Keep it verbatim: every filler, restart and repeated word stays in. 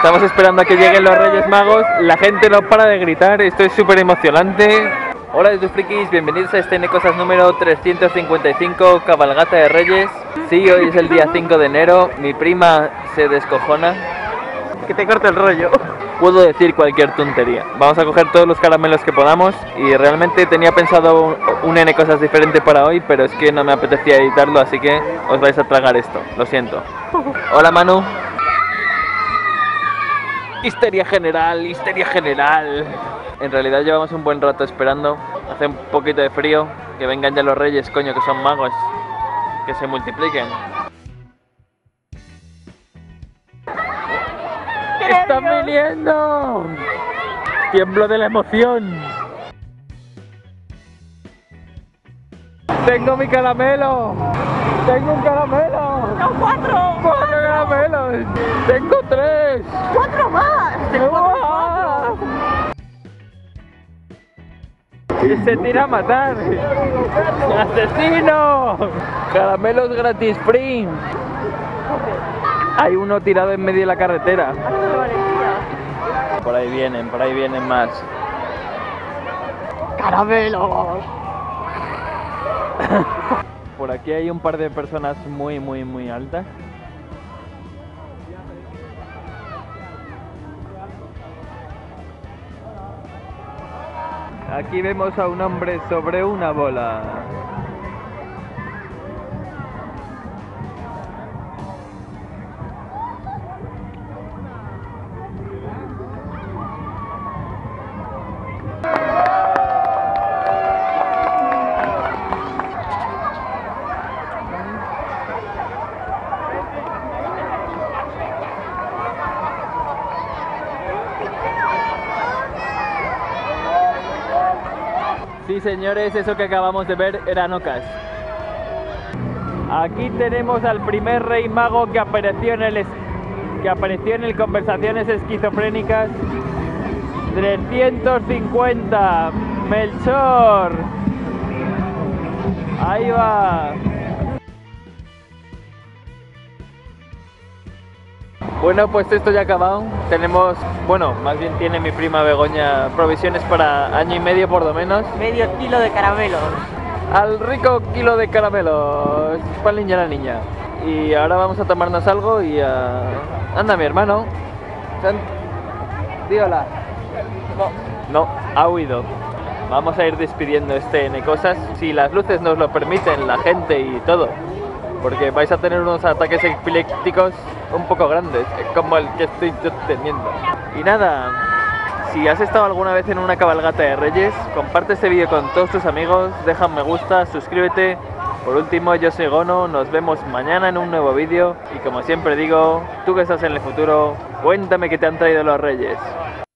Estamos esperando a que lleguen los Reyes Magos. La gente no para de gritar, esto es súper emocionante. Hola YouTube frikis, bienvenidos a este Necosas número trescientos cincuenta y cinco, Cabalgata de Reyes. Sí, hoy es el día cinco de enero, mi prima se descojona. Que te corte el rollo. Puedo decir cualquier tontería. Vamos a coger todos los caramelos que podamos y realmente tenía pensado un, un N cosas diferente para hoy, pero es que no me apetecía editarlo, así que os vais a tragar esto, lo siento. Hola Manu. Histeria general, histeria general. En realidad llevamos un buen rato esperando, hace un poquito de frío, que vengan ya los Reyes, coño, que son magos, que se multipliquen. ¡Están viniendo! Tiemblo de la emoción. ¡Tengo mi caramelo! ¡Tengo un caramelo! ¡No, cuatro! ¡Cuatro caramelos! ¡Tengo tres! ¡Cuatro más! ¡Tengo cuatro! ¡Y se tira a matar! ¡Asesino! ¡Caramelos gratis free! Hay uno tirado en medio de la carretera. Por ahí vienen, por ahí vienen más. ¡Caramelos! Por aquí hay un par de personas muy, muy, muy altas. Aquí vemos a un hombre sobre una bola. Sí, señores, eso que acabamos de ver eran ocas. Aquí tenemos al primer rey mago que apareció en el es... que apareció en el Conversaciones Esquizofrénicas. trescientos cincuenta, Melchor. Ahí va. Bueno, pues esto ya ha acabado. Tenemos, bueno, más bien tiene mi prima Begoña provisiones para año y medio por lo menos. Medio kilo de caramelos. Al rico kilo de caramelos para el niño y la niña. Y ahora vamos a tomarnos algo y a... Anda, mi hermano. San... Di hola. No, no, ha huido. Vamos a ir despidiendo este N cosas, si las luces nos lo permiten, la gente y todo. Porque vais a tener unos ataques epilépticos un poco grandes, como el que estoy yo teniendo. Y nada, si has estado alguna vez en una cabalgata de Reyes, comparte este vídeo con todos tus amigos, deja un me gusta, suscríbete. Por último, yo soy Gono, nos vemos mañana en un nuevo vídeo. Y como siempre digo, tú que estás en el futuro, cuéntame qué te han traído los Reyes.